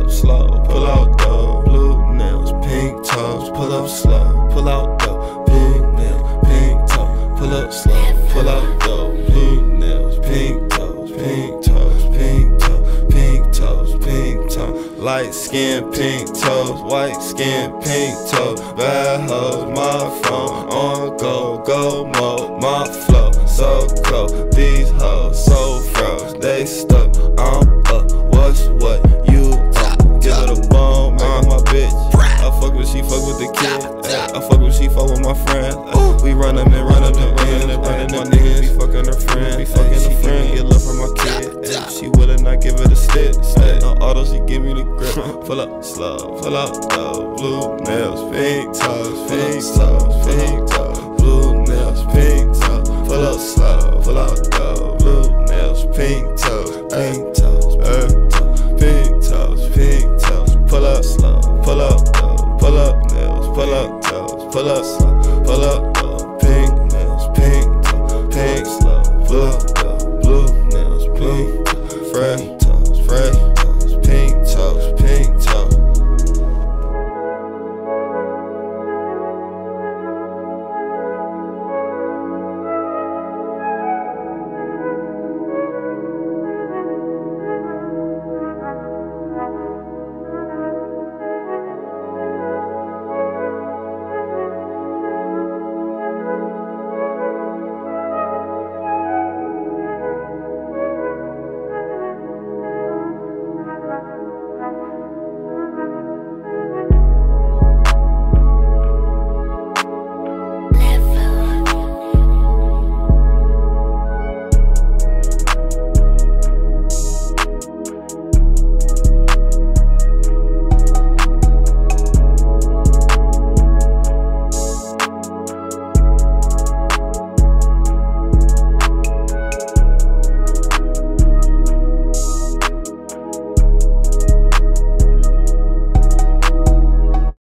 up slow, pull out though. Blue nails, pink toes, pull up slow, pull out though. Pink nails, pink toes, pull up slow, pull out though. Pink nails, pink toes, pink toes, pink toes, pink toes, pink toes. Light skin, pink toes, white skin, pink toes. Bad hoes, my phone on go, go mode, my flow so cold. These hoes so froze, they stuck. I'm up. What's what you on? Give it a bone, man, my bitch. I fuck with, she fuck with the kid. I fuck with, she fuck with my friends. We run them and run them and run them. My niggas be fucking her friend, be fucking her friend. Get love from my kid. She willing, I give it a stick. No auto, she give me the grip. Pull up slow, pull out though. Blue nails, pink toes, pink toes, pink toes. Blue nails, pink toes. Pull up slow, pull out though. Blue nails, pink toes, pink toes.